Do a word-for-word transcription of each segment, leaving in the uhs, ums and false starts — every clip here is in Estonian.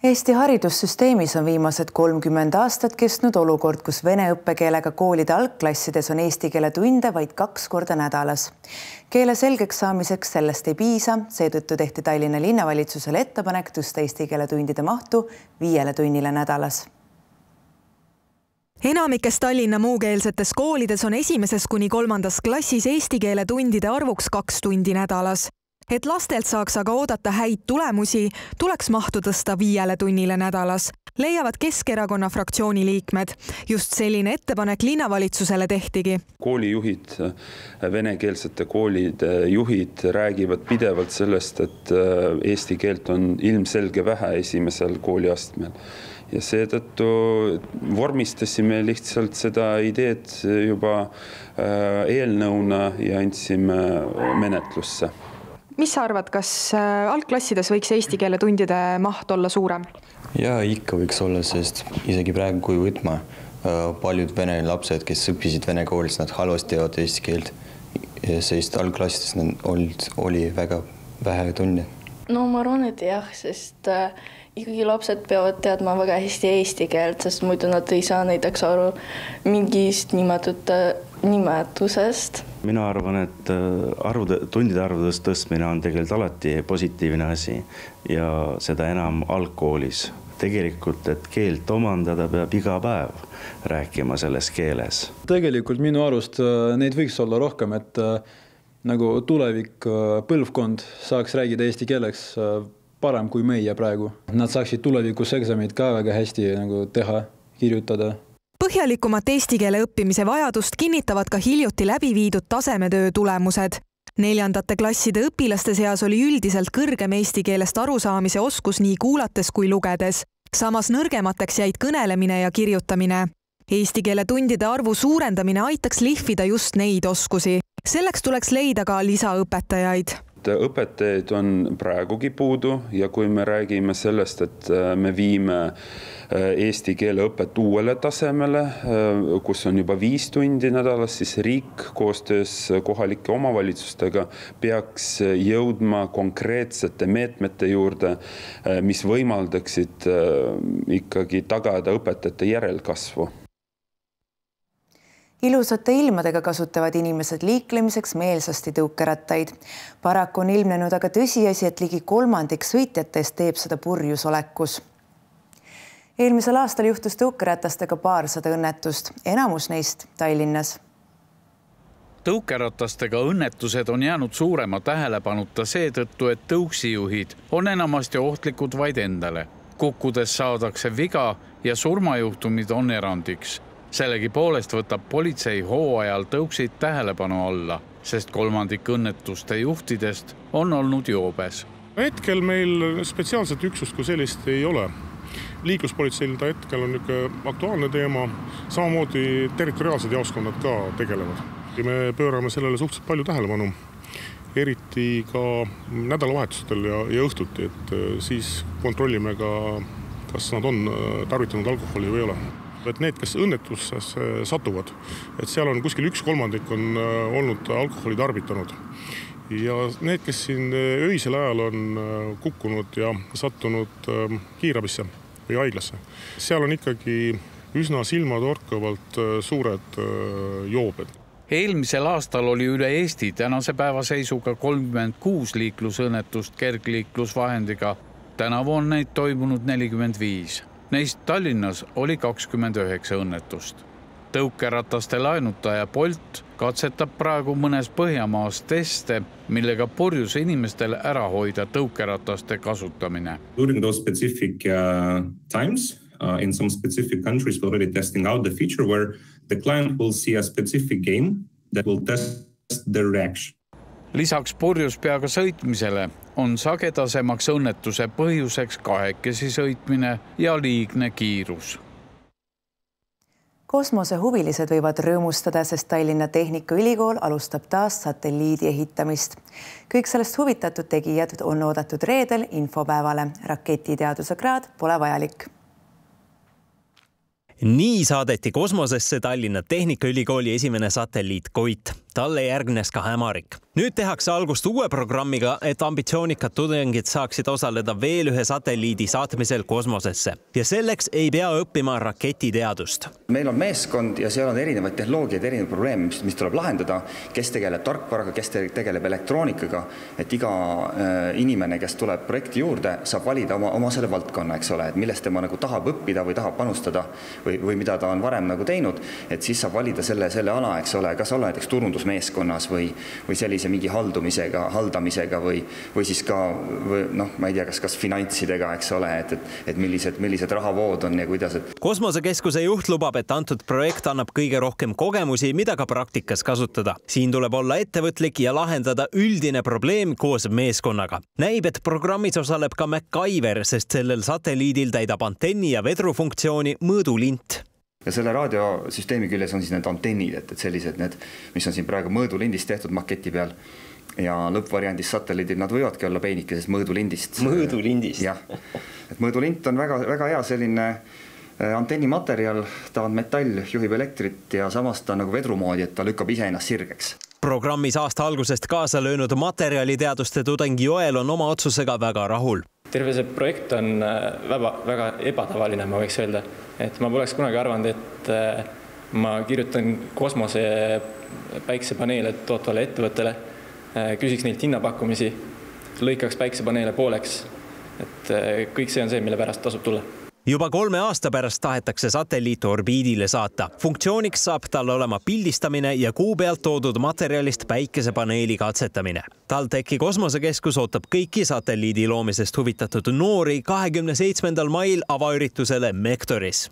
Eesti haridussüsteemis on viimased kolmkümmend aastat kestnud olukord, kus vene õppekeelega koolide algklassides on eesti keele tunde vaid kaks korda nädalas. Keele selgeks saamiseks sellest ei piisa, seetõttu tehti Tallinna linnavalitsusele ettepanek tõsta eesti keele tundide mahtu viiele tunnile nädalas. Enamikes Tallinna muukeelsetes koolides on esimeses kuni kolmandas klassis eesti keele tundide arvuks kaks tundi nädalas. Et lastelt saaks aga oodata häid tulemusi, tuleks mahtu tõsta viiele tunnile nädalas, leiavad Keskerakonna fraktsiooni liikmed. Just selline ettepanek linnavalitsusele tehtigi. Koolijuhid, venekeelsete koolide juhid räägivad pidevalt sellest, et eesti keelt on ilmselge vähe esimesel kooliastmel. Ja seetõttu vormistasime lihtsalt seda ideed juba eelnõuna ja andsime menetlusse. Mis sa arvad, kas algklassides võiks eesti keele tundide maht olla suurem? Ja ikka võiks olla, sest isegi praegu kui võtma paljud vene lapsed, kes õppisid vene koolis, nad halvasti teevad eesti keelt, sest algklassides oli väga vähe tunde. No ma arvan, et jah, sest ikkagi lapsed peavad teadma väga hästi eesti keelt, sest muidu nad ei saa näiteks aru mingist nimetut nimetusest. Mina arvan, et arvude, tundide arvudes tõstmine on tegelikult alati positiivne asi ja seda enam algkoolis. Tegelikult, et keelt omandada peab iga päev rääkima selles keeles. Tegelikult minu arust neid võiks olla rohkem, et nagu tulevik põlvkond saaks räägida eesti keeleks parem kui meie praegu. Nad saaksid tulevikus eksamid ka väga hästi nagu teha, kirjutada. Põhjalikumat eesti keele õppimise vajadust kinnitavad ka hiljuti läbi viidud tasemetöö tulemused. Neljandate klasside õpilaste seas oli üldiselt kõrgem eesti keelest arusaamise oskus nii kuulates kui lugedes. Samas nõrgemateks jäid kõnelemine ja kirjutamine. Eesti keele tundide arvu suurendamine aitaks lihvida just neid oskusi. Selleks tuleks leida ka lisaõpetajaid. Õpetajaid on praegugi puudu ja kui me räägime sellest, et me viime eesti keele õpet uuele tasemele, kus on juba viis tundi nädalas, siis riik koostöös kohalike omavalitsustega peaks jõudma konkreetsete meetmete juurde, mis võimaldaksid ikkagi tagada õpetajate järelkasvu. Ilusate ilmadega kasutavad inimesed liiklemiseks meelsasti tõukerattaid. Paraku on ilmnenud aga tõsiasi, et ligi kolmandik sõitjatest teeb seda purjusolekus. Eelmisel aastal juhtus tõukeratastega paarsada õnnetust, enamus neist Tallinnas. Tõukeratastega õnnetused on jäänud suurema tähelepanuta seetõttu, et tõuksijuhid on enamasti ohtlikud vaid endale. Kukkudes saadakse viga ja surmajuhtumid on erandiks. Sellegi poolest võtab politsei hooajal tõuksid tähelepanu alla, sest kolmandik õnnetuste juhtidest on olnud joobes. Hetkel meil spetsiaalset üksust kui sellist ei ole. Liikluspolitseil ta hetkel on üks aktuaalne teema, samamoodi territoriaalsed jaoskonnad ka tegelevad. Me pöörame sellele suhteliselt palju tähelepanu, eriti ka nädalavahetustel ja, ja õhtuti, et siis kontrollime ka, kas nad on tarvitanud alkoholi või ei ole. Et need, kes õnnetuses satuvad, et seal on kuskil üks kolmandik on olnud alkoholi tarbitanud. Ja need, kes siin öisel ajal on kukkunud ja sattunud kiirabisse või haiglasse, seal on ikkagi üsna silmatorkavalt suured joobed. Eelmisel aastal oli üle Eesti tänase päeva seisuga kolmkümmend kuus liiklusõnnetust kergliiklusvahendiga. Tänavu on neid toimunud nelikümmend viis. Neist Tallinnas oli kakskümmend üheksa õnnetust. Tõukerataste laenutaja Bolt katsetab praegu mõnes Põhjamaas teste, millega purjus inimestel ära hoida tõukerataste kasutamine. During those specific uh, times, uh, in some specific countries, we're already testing out the feature where the client will see a specific game that will test their reaction. Lisaks purjus peaga sõitmisele on sagedasemaks õnnetuse põhjuseks kahekesi sõitmine ja liigne kiirus. Kosmosehuvilised võivad rõõmustada, sest Tallinna Tehnikaülikool alustab taas satelliidi ehitamist. Kõik sellest huvitatud tegijad on oodatud reedel infopäevale. Raketiteaduse kraad pole vajalik. Nii saadeti kosmosesse Tallinna Tehnikaülikooli esimene satelliit Koit. Talle järgnes ka hämarik. Nüüd tehakse algust uue programmiga, et ambitsioonikad tudengid saaksid osaleda veel ühe satelliidi saatmisel kosmosesse. Ja selleks ei pea õppima raketiteadust. Meil on meeskond ja seal on erinevaid tehnoloogiaid, erinevaid probleeme, mis, mis tuleb lahendada, kes tegeleb tarkvaraga, kes tegeleb elektroonikaga, et iga äh, inimene, kes tuleb projekti juurde, saab valida oma, oma selle valdkonna, eks ole, et millest tema nagu tahab õppida või tahab panustada või, või mida ta on varem nagu teinud, et siis saab valida selle, selle ala, eks ole, kas olla näiteks turundusmeeskonnas või, või sellise mingi haldumisega, haldamisega või, või siis ka, või, noh, ma ei tea, kas, kas finantsidega, eks ole, et, et, et millised, millised rahavood on ja kuidas. Et... Kosmosekeskuse juht lubab, et antud projekt annab kõige rohkem kogemusi, mida ka praktikas kasutada. Siin tuleb olla ettevõtlik ja lahendada üldine probleem koos meeskonnaga. Näib, et programmis osaleb ka MacGyver, sest sellel satelliidil täidab antenni ja vedrufunktsiooni mõõdulint. Ja selle raadiosüsteemi küljes on siis need antennid, et, et sellised need, mis on siin praegu mõõdulindist tehtud maketi peal ja lõppvariandis satelliidid, nad võivadki olla peenikesest mõõdulindist. Mõõdulindist? Jah, et mõõdulind on väga, väga hea selline antennimaterjal, ta on metall, juhib elektrit ja samas ta nagu vedrumoodi, et ta lükkab ise ennast sirgeks. Programmis aasta algusest kaasa löönud materjaliteaduste tudeng Joel on oma otsusega väga rahul. Terve see projekt on väga, väga ebatavaline, ma võiks öelda. Et ma poleks kunagi arvanud, et ma kirjutan kosmose päiksepaneele tootvale ettevõttele, küsiks neilt hinnapakkumisi, lõikaks päiksepaneele pooleks. Et kõik see on see, mille pärast tasub tulla. Juba kolme aasta pärast tahetakse satelliit orbiidile saata. Funktsiooniks saab tal olema pildistamine ja kuu pealt toodud materjalist päikesepaneeli katsetamine. TalTechi kosmosekeskus ootab kõiki satelliidi loomisest huvitatud noori kahekümne seitsmendal mail avaüritusele Mektoris.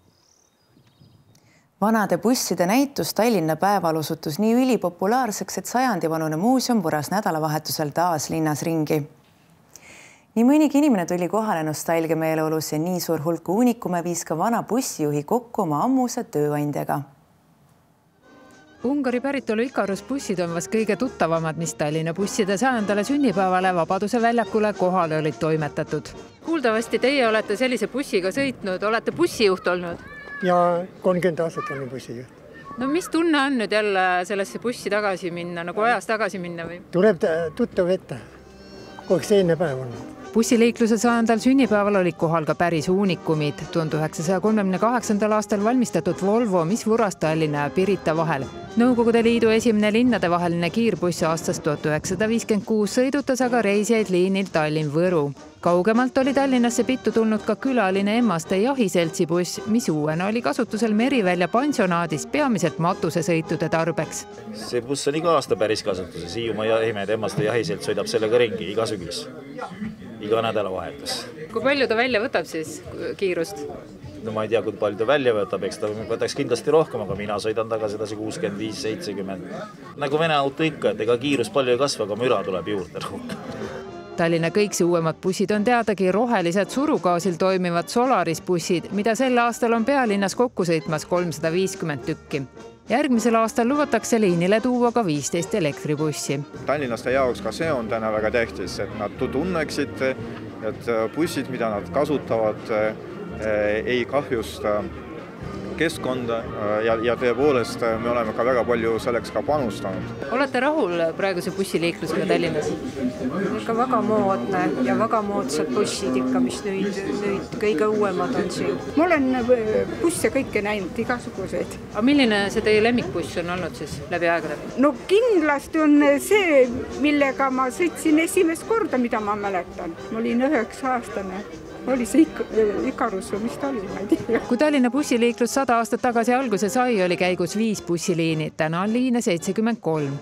Vanade busside näitus Tallinna päeval osutus nii ülipopulaarseks, et sajandivanune muuseum vuras nädalavahetusel taas linnas ringi. Nii mõnigi inimene tuli kohale nostalgia meeleolus ja nii suur hulk uunikume viis ka vana bussijuhi kokku oma ammuse tööandjaga. Ungari päritolu Ikarus bussid on vast kõige tuttavamad, mis Tallinna busside sajandale sünnipäevale Vabaduse väljakule kohale olid toimetatud. Kuuldavasti teie olete sellise bussiga sõitnud, olete bussijuht olnud? Ja kolmkümmend aastat olen bussijuht. No mis tunne on nüüd jälle sellesse bussi tagasi minna, nagu ajas tagasi minna või? Tuleb tuttav ette, kogu seine päev on. Bussiliikluse sajandal sünnipäeval olid kohal ka päris uunikumid. tuhande üheksasaja kolmekümne kaheksandal aastal valmistatud Volvo, mis vuras Tallinna ja Pirita vahel. Nõukogude Liidu esimene linnade vaheline kiirbuss aastast tuhat üheksasada viiskümmend kuus sõidutas aga reisijaid liinil Tallinn-Võru. Kaugemalt oli Tallinnasse pittu tulnud ka külaline Emmaste jahiseltsi buss, mis uuena oli kasutusel Merivälja pansionaadis peamiselt matusesõitude tarbeks. See buss on iga aasta päris kasutuses. Hiiumaa jahimehed Emmaste jahiselt sõidab sellega ringi iga sügis, iga nädalavahetus. Kui palju ta välja võtab siis kiirust? No ma ei tea, kui palju ta välja võtab, eks ta võtaks kindlasti rohkem, aga mina sõidan taga sedasi kuuskümmend viis seitsekümmend. Nagu Vene auto ikka, et ega kiirus palju ei kasva, aga müra tuleb juurde rohkem. Tallinna kõiksi uuemad bussid on teadagi rohelised surugaasil toimivad Solaris bussid, mida sel aastal on pealinnas kokku sõitmas kolmsada viiskümmend tükki. Järgmisel aastal luvatakse liinile tuua ka viisteist elektribussi. Tallinnaste jaoks ka see on täna väga tähtis, et nad tunneksid, et bussid, mida nad kasutavad, ei kahjusta keskkonda ja, ja tõepoolest me oleme ka väga palju selleks ka panustanud. Olete rahul praeguse bussiliiklusega Tallinnas? Ikka väga moodne ja väga moodsad bussid ikka, mis nüüd, nüüd kõige uuemad on siin. Ma olen busse kõike näinud, igasuguseid. Aga milline see teie lemmikbuss on olnud siis läbi aegade? No kindlasti on see, millega ma sõitsin esimest korda, mida ma mäletan. Ma olin üheksa aastane. Oli see Ikarus või mis ta oli, ma ei tea. Kui Tallinna bussiliiklus sada aastat tagasi alguse sai, oli käigus viis bussiliini. Täna on liine seitsekümmend kolm.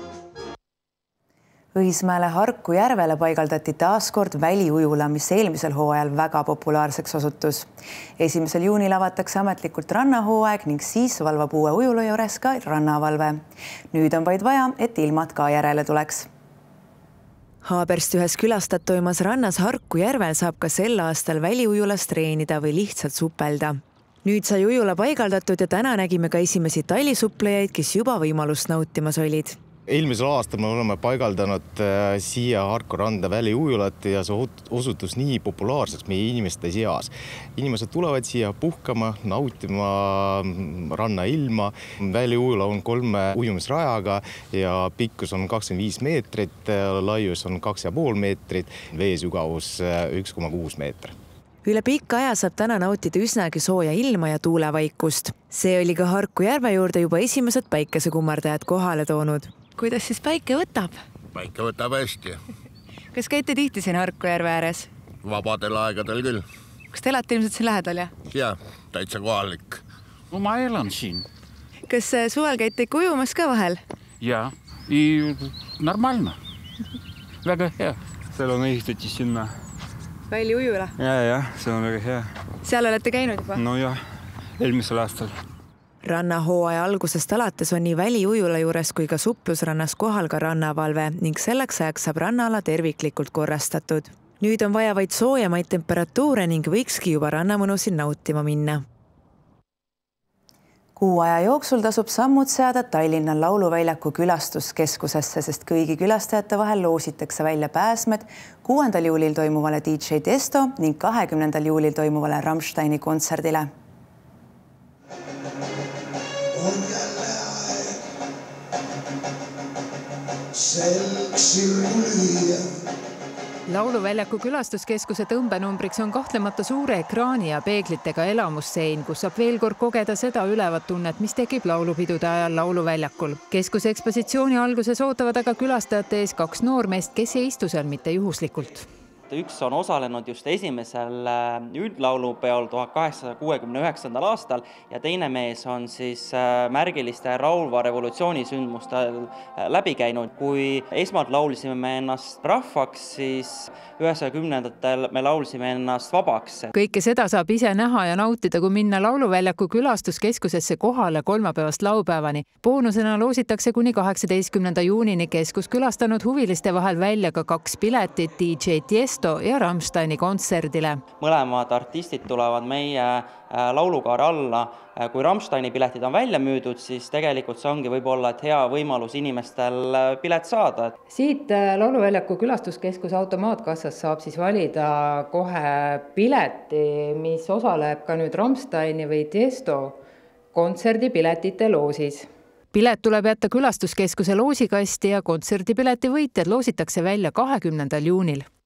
Õismäele Harku järvele paigaldati taaskord väliujula, mis eelmisel hooajal väga populaarseks osutus. Esimesel juunil avatakse ametlikult rannahooaeg ning siis valvab uue ujula juures ka rannavalve. Nüüd on vaid vaja, et ilmad ka järele tuleks. Haaberst ühes külastattoimas rannas Harku järvel saab ka sel aastal väliujulas treenida või lihtsalt supelda. Nüüd sai ujula paigaldatud ja täna nägime ka esimesi tallisuplejaid, kes juba võimalust nautimas olid. Eelmisel aastal me oleme paigaldanud siia Harku randa väliujulat ja see osutus nii populaarseks meie inimeste seas. Inimesed tulevad siia puhkama, nautima rannailma. Väliujula on kolme ujumisrajaga ja pikkus on kakskümmend viis meetrit, laius on kaks ja pool meetrit, veesügavus üks koma kuus meetrit. Üle pikka aja saab täna nautida üsnagi sooja ilma ja tuulevaikust. See oli ka Harku järve juurde juba esimesed päikesekummardajad kohale toonud. Kuidas siis päike võtab? Päike võtab hästi. Kas käite tihti siin Harku järve ääres? Vabadel aegadel küll. Kas te elate ilmselt siin lähedal, jah? Jah, täitsa kohalik. No ma elan siin. Kas suvel käite ujumas ka vahel? Ja, и нормально. Väga hea. Seal on ehitati sinna. Väliujula? Ja, ja, see on väga hea. Seal olete käinud juba? No jah, eelmisel aastal. Rannahooaja algusest alates on nii väliujula juures kui ka suplusrannas kohal ka rannavalve ning selleks ajaks saab rannaala terviklikult korrastatud. Nüüd on vaja vaid soojemaid temperatuure ning võikski juba rannamõnusid nautima minna. Kuu aja jooksul tasub sammud seada Tallinna Lauluväljaku külastuskeskusesse, sest kõigi külastajate vahel loositakse välja pääsmed kuuendal juulil toimuvale D J Tiesto ning kahekümnendal juulil toimuvale Rammsteini kontserdile. On jälle aeg selg sirgu lüüa. Lauluväljaku külastuskeskuse tõmbenumbriks on kahtlemata suure ekraani ja peeglitega elamussein, kus saab veel kord kogeda seda ülevat tunnet, mis tekib laulupidude ajal Lauluväljakul. Keskuse ekspositsiooni alguses ootavad aga külastajate ees kaks noormeest, kes ei istu seal mitte juhuslikult. Üks on osalenud just esimesel üldlaulupeol tuhat kaheksasada kuuekümne üheksandal aastal ja teine mees on siis märgiliste Raulva revolutsioonisündmustel läbi käinud. Kui esmalt laulisime me ennast rahvaks, siis üheksakümnendatel me laulsime ennast vabaks. Kõike seda saab ise näha ja nautida, kui minna Lauluväljaku külastuskeskusesse kohale kolmapäevast laupäevani. Boonusena loositakse kuni kaheksateistkümnenda juunini keskus külastanud huviliste vahel välja ka kaks piletit D J Tiesto ja Rammsteini kontserdile. Mõlemad artistid tulevad meie laulukaare alla. Kui Rammsteini piletid on välja müüdud, siis tegelikult see ongi võib-olla et hea võimalus inimestel pilet saada. Siit Lauluväljaku külastuskeskuse automaatkassas saab siis valida kohe pileti, mis osaleb ka nüüd Rammsteini või Tiesto kontserdipiletite loosis. Pilet tuleb jätta külastuskeskuse loosikasti ja kontserdipileti võitjad loositakse välja kahekümnendal juunil.